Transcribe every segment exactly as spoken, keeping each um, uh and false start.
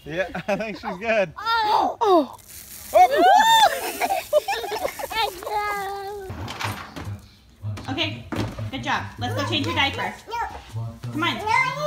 Yeah, I think she's good. Oh! Oh! Oh. Okay, good job. Let's go change your diaper. Come on.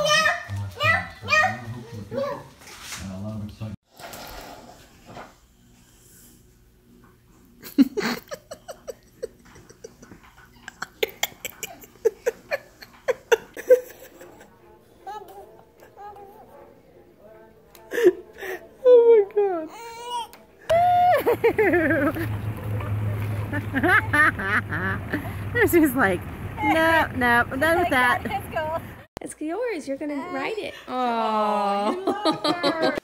She's like, no, no, I'm done with that. Let's go. It's yours. You're gonna ride it. Oh.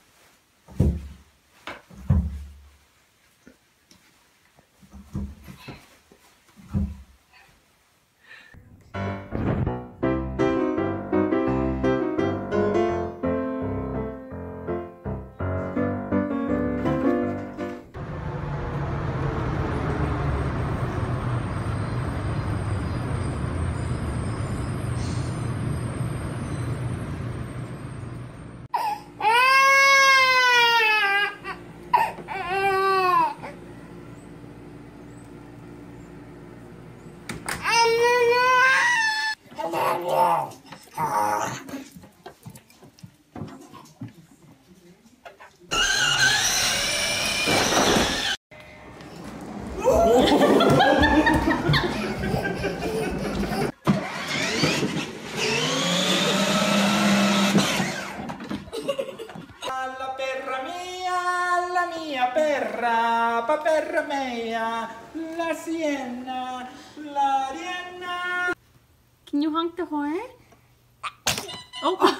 Perra, pa perra mea, la sienna, la rienna. Can you honk the horn? Oh.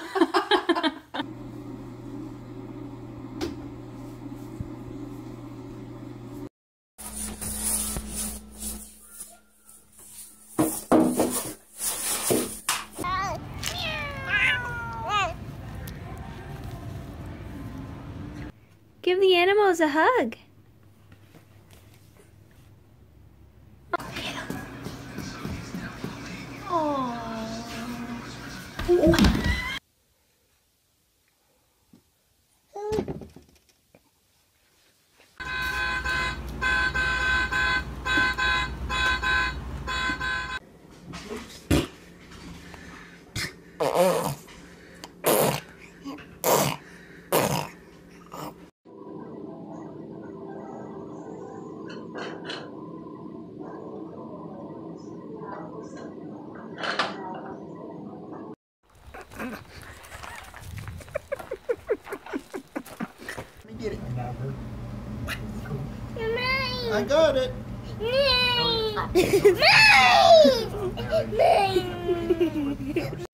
Give the animals a hug. Oh. Get it. I got it. Mine! Mine! Mine!